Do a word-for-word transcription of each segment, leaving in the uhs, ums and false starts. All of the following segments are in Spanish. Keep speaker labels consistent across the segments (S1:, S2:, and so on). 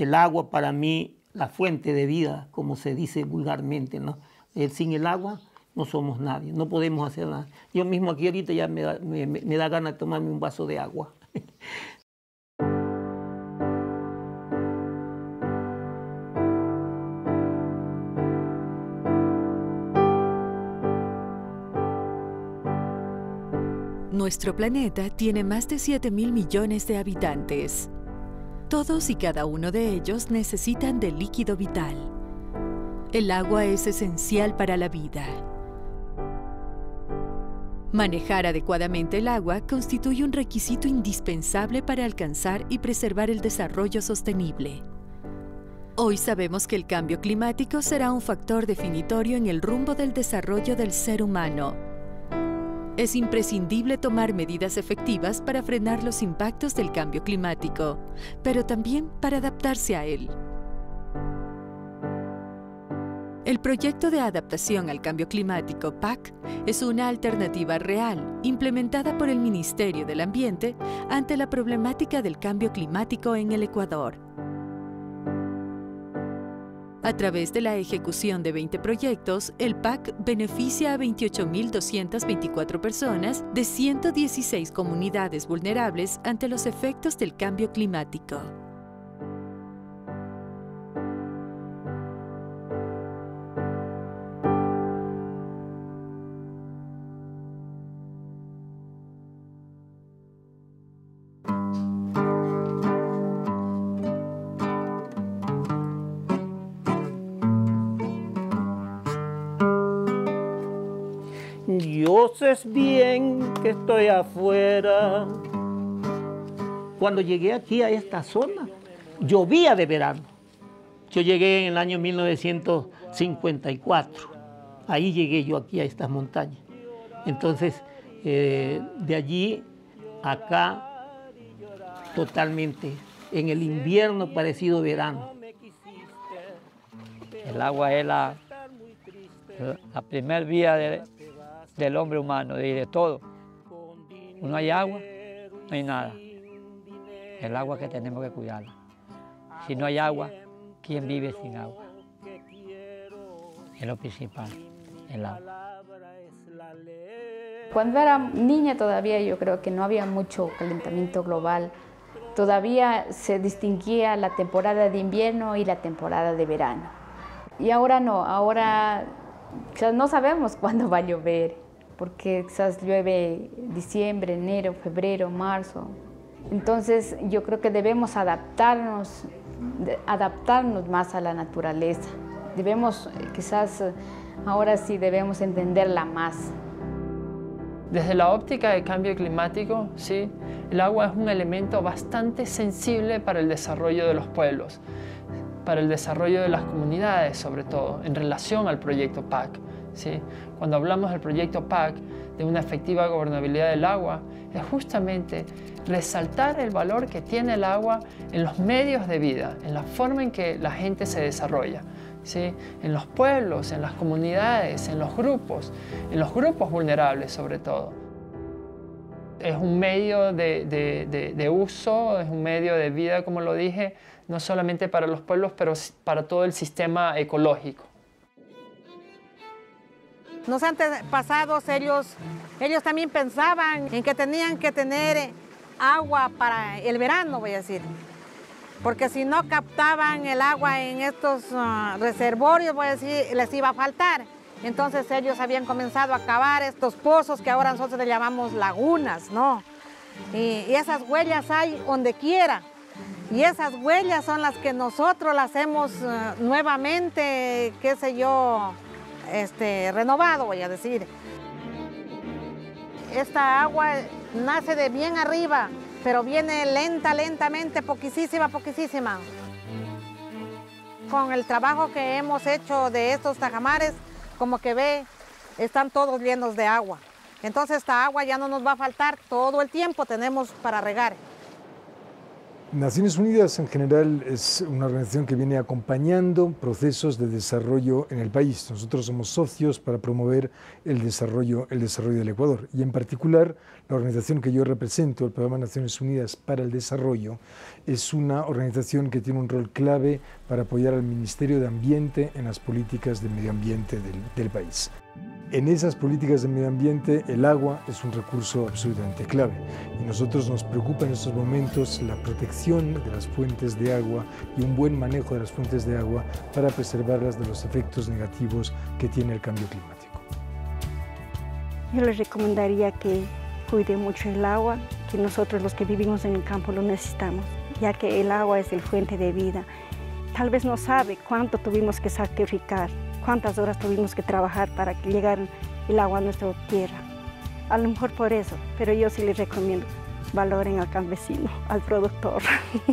S1: el agua para mí, la fuente de vida, como se dice vulgarmente, ¿no? Sin el agua no somos nadie, no podemos hacer nada. Yo mismo aquí ahorita ya me da, me, me da ganas de tomarme un vaso de agua.
S2: Nuestro planeta tiene más de siete mil millones de habitantes. Todos y cada uno de ellos necesitan del líquido vital. El agua es esencial para la vida. Manejar adecuadamente el agua constituye un requisito indispensable para alcanzar y preservar el desarrollo sostenible. Hoy sabemos que el cambio climático será un factor definitorio en el rumbo del desarrollo del ser humano. Es imprescindible tomar medidas efectivas para frenar los impactos del cambio climático, pero también para adaptarse a él. El proyecto de adaptación al cambio climático P A C es una alternativa real implementada por el Ministerio del Ambiente ante la problemática del cambio climático en el Ecuador. A través de la ejecución de veinte proyectos, el P A C beneficia a veintiocho mil doscientas veinticuatro personas de ciento dieciséis comunidades vulnerables ante los efectos del cambio climático.
S1: Yo sé bien que estoy afuera. Cuando llegué aquí a esta zona, llovía de verano. Yo llegué en el año mil novecientos cincuenta y cuatro. Ahí llegué yo aquí a estas montañas. Entonces, eh, de allí acá, totalmente, en el invierno parecido verano.
S3: El agua es la, la primer vía de, del hombre humano, de, de todo. No hay agua, no hay nada. El agua que tenemos que cuidarla. Si no hay agua, ¿quién vive sin agua? Es lo principal, el agua.
S4: Cuando era niña todavía yo creo que no había mucho calentamiento global. Todavía se distinguía la temporada de invierno y la temporada de verano. Y ahora no, ahora quizás no sabemos cuándo va a llover, porque quizás llueve diciembre, enero, febrero, marzo. Entonces yo creo que debemos adaptarnos, adaptarnos más a la naturaleza. Debemos, quizás ahora sí debemos entenderla más.
S5: Desde la óptica del cambio climático, sí, el agua es un elemento bastante sensible para el desarrollo de los pueblos, para el desarrollo de las comunidades sobre todo, en relación al proyecto P A C. ¿Sí? Cuando hablamos del proyecto P A C, de una efectiva gobernabilidad del agua, es justamente resaltar el valor que tiene el agua en los medios de vida, en la forma en que la gente se desarrolla. ¿Sí? En los pueblos, en las comunidades, en los grupos, en los grupos vulnerables sobre todo. Es un medio de, de, de, de uso, es un medio de vida, como lo dije, no solamente para los pueblos, pero para todo el sistema ecológico.
S6: Los antepasados, ellos, ellos también pensaban en que tenían que tener agua para el verano, voy a decir. Porque si no captaban el agua en estos uh, reservorios, voy a decir, les iba a faltar. Entonces ellos habían comenzado a cavar estos pozos que ahora nosotros le llamamos lagunas, ¿no? Y, y esas huellas hay donde quiera. Y esas huellas son las que nosotros las hemos uh, nuevamente, qué sé yo, este, renovado, voy a decir. Esta agua nace de bien arriba, pero viene lenta, lentamente, poquísima, poquísima. Con el trabajo que hemos hecho de estos tajamares, como que ve, están todos llenos de agua. Entonces esta agua ya no nos va a faltar, todo el tiempo tenemos para regar.
S7: Naciones Unidas en general es una organización que viene acompañando procesos de desarrollo en el país. Nosotros somos socios para promover el desarrollo, el desarrollo del Ecuador y en particular la organización que yo represento, el Programa Naciones Unidas para el Desarrollo, es una organización que tiene un rol clave para apoyar al Ministerio de Ambiente en las políticas de medio ambiente del, del país. En esas políticas de medio ambiente el agua es un recurso absolutamente clave y nosotros nos preocupa en estos momentos la protección de las fuentes de agua y un buen manejo de las fuentes de agua para preservarlas de los efectos negativos que tiene el cambio climático.
S8: Yo les recomendaría que cuide mucho el agua, que nosotros los que vivimos en el campo lo necesitamos, ya que el agua es el fuente de vida. Tal vez no sabe cuánto tuvimos que sacrificar, cuántas horas tuvimos que trabajar para que llegara el agua a nuestra tierra. A lo mejor por eso, pero yo sí les recomiendo, valoren al campesino, al productor.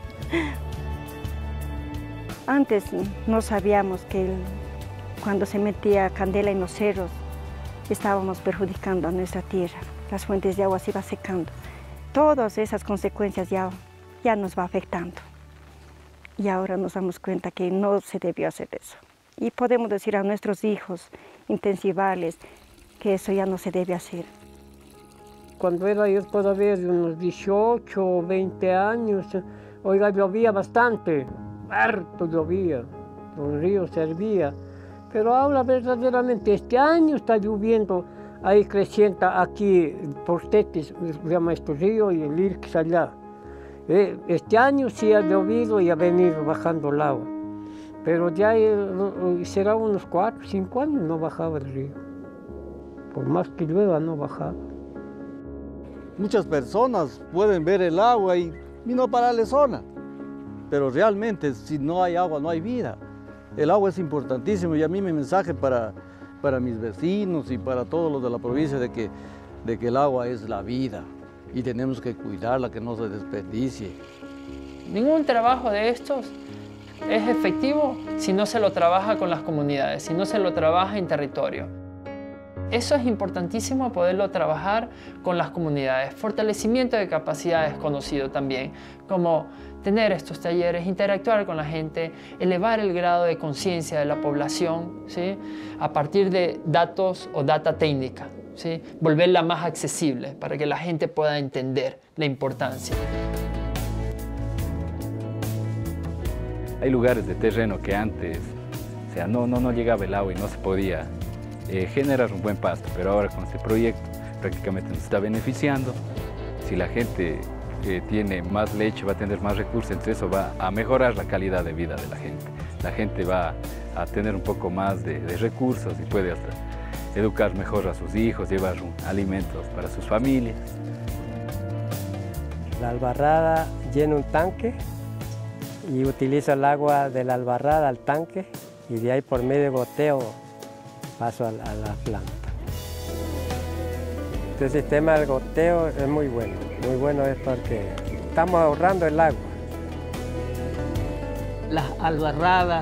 S8: Antes no sabíamos que el, cuando se metía candela en los cerros, estábamos perjudicando a nuestra tierra. Las fuentes de agua se iban secando. Todas esas consecuencias ya, ya nos va afectando. Y ahora nos damos cuenta que no se debió hacer eso. Y podemos decir a nuestros hijos intensivales que eso ya no se debe hacer.
S9: Cuando era yo todavía de unos dieciocho o veinte años, oiga, llovía bastante, harto llovía, los ríos servían. Pero ahora verdaderamente este año está lloviendo, ahí crecienta aquí por Tetis, se llama este río, y el Irques allá. Este año sí ha llovido y ha venido bajando el agua. Pero ya será unos cuatro, cinco años no bajaba el río. Por más que llueva, no bajaba.
S10: Muchas personas pueden ver el agua y, y no pararle zona. Pero realmente, si no hay agua, no hay vida. El agua es importantísimo y a mí mi mensaje para, para mis vecinos y para todos los de la provincia de que, de que el agua es la vida y tenemos que cuidarla, que no se desperdicie.
S5: Ningún trabajo de estos es efectivo si no se lo trabaja con las comunidades, si no se lo trabaja en territorio. Eso es importantísimo poderlo trabajar con las comunidades. Fortalecimiento de capacidades conocido también, como tener estos talleres, interactuar con la gente, elevar el grado de conciencia de la población, ¿sí? A partir de datos o data técnica, ¿sí? Volverla más accesible para que la gente pueda entender la importancia.
S11: Hay lugares de terreno que antes, o sea, no, no, no llegaba el agua y no se podía eh, generar un buen pasto, pero ahora con este proyecto prácticamente nos está beneficiando. Si la gente eh, tiene más leche, va a tener más recursos, entonces eso va a mejorar la calidad de vida de la gente. La gente va a tener un poco más de, de recursos y puede hasta educar mejor a sus hijos, llevar alimentos para sus familias.
S12: La albarrada llena un tanque y utilizo el agua de la albarrada al tanque y de ahí por medio de goteo paso a, a la planta. Este sistema del goteo es muy bueno, muy bueno es porque estamos ahorrando el agua.
S1: Las albarradas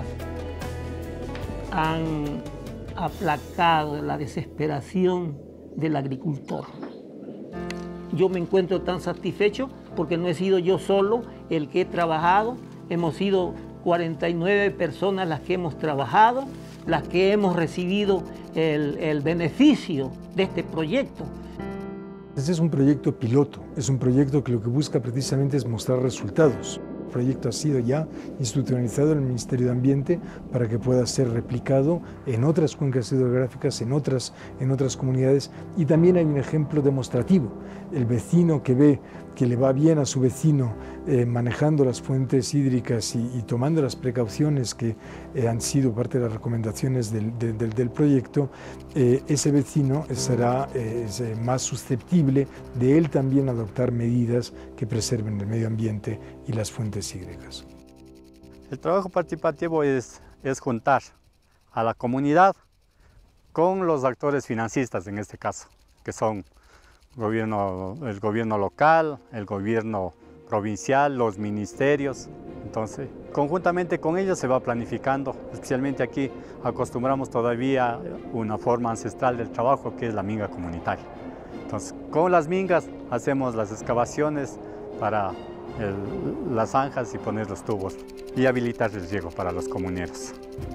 S1: han aplacado la desesperación del agricultor. Yo me encuentro tan satisfecho porque no he sido yo solo el que he trabajado. Hemos sido cuarenta y nueve personas las que hemos trabajado, las que hemos recibido el, el beneficio de este proyecto.
S7: Este es un proyecto piloto, es un proyecto que lo que busca precisamente es mostrar resultados. El proyecto ha sido ya institucionalizado en el Ministerio de Ambiente para que pueda ser replicado en otras cuencas hidrográficas, en otras, en otras comunidades, y también hay un ejemplo demostrativo. El vecino que ve que le va bien a su vecino eh, manejando las fuentes hídricas y, y tomando las precauciones que eh, han sido parte de las recomendaciones del, del, del, del proyecto, eh, ese vecino será eh, es, eh, más susceptible de él también adoptar medidas que preserven el medio ambiente y las fuentes hídricas.
S13: El trabajo participativo es, es juntar a la comunidad con los actores financistas en este caso, que son Gobierno, el gobierno local, el gobierno provincial, los ministerios. Entonces, conjuntamente con ellos se va planificando. Especialmente aquí acostumbramos todavía una forma ancestral del trabajo que es la minga comunitaria. Entonces, con las mingas hacemos las excavaciones para el, las zanjas y poner los tubos y habilitar el riego para los comuneros.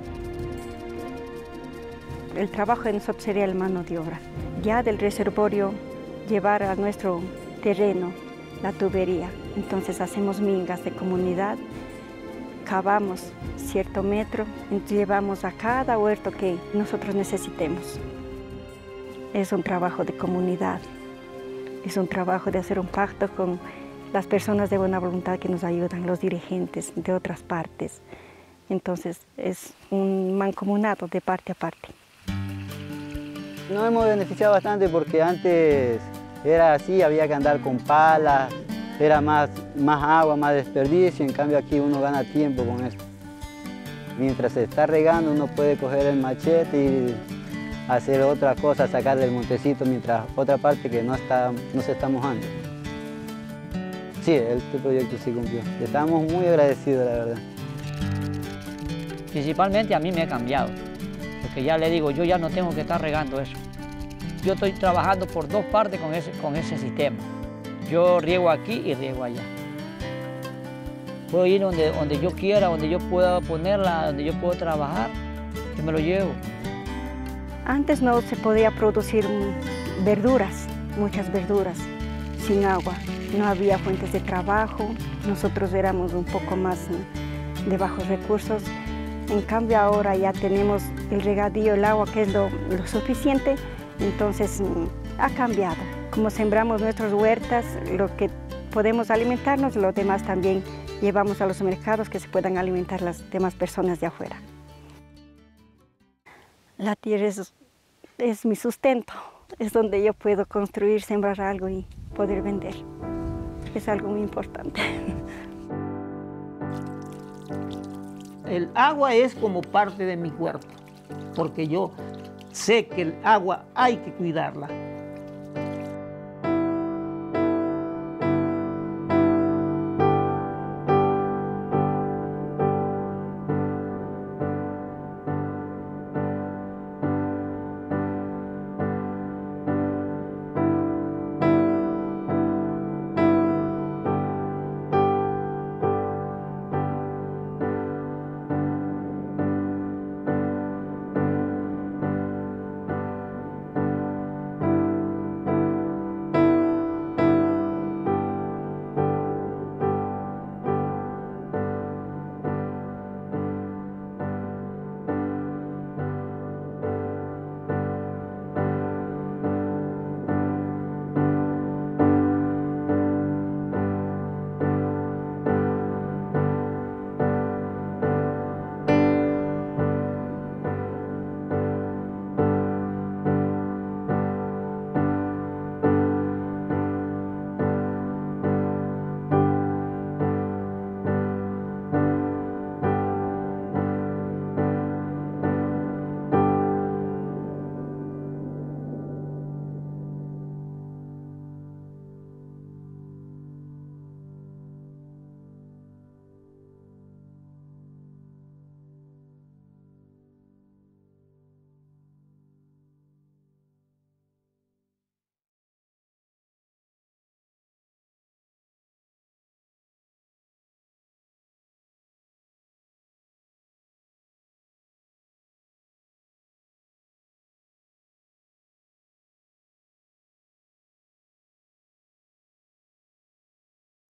S8: El trabajo de nosotros sería el mano de obra. Ya del reservorio llevar a nuestro terreno la tubería. Entonces hacemos mingas de comunidad, cavamos cierto metro y llevamos a cada huerto que nosotros necesitemos. Es un trabajo de comunidad, es un trabajo de hacer un pacto con las personas de buena voluntad que nos ayudan, los dirigentes de otras partes. Entonces es un mancomunado de parte a parte.
S14: Nos hemos beneficiado bastante porque antes era así, había que andar con palas, era más, más agua, más desperdicio, en cambio aquí uno gana tiempo con esto. Mientras se está regando uno puede coger el machete y hacer otra cosa, sacarle el montecito, mientras otra parte que no, está, no se está mojando. Sí, este proyecto sí cumplió. Estamos muy agradecidos, la verdad.
S3: Principalmente a mí me ha cambiado, porque ya le digo, yo ya no tengo que estar regando eso. Yo estoy trabajando por dos partes con ese, con ese sistema. Yo riego aquí y riego allá. Puedo ir donde, donde yo quiera, donde yo pueda ponerla, donde yo puedo trabajar, yo me lo llevo.
S8: Antes no se podía producir verduras, muchas verduras, sin agua. No había fuentes de trabajo, nosotros éramos un poco más de bajos recursos. En cambio ahora ya tenemos el regadío, el agua, que es lo, lo suficiente, entonces ha cambiado. Como sembramos nuestras huertas, lo que podemos alimentarnos, lo demás también llevamos a los mercados que se puedan alimentar las demás personas de afuera. La tierra es, es mi sustento, es donde yo puedo construir, sembrar algo y poder vender. Es algo muy importante.
S1: El agua es como parte de mi cuerpo, porque yo sé que el agua hay que cuidarla.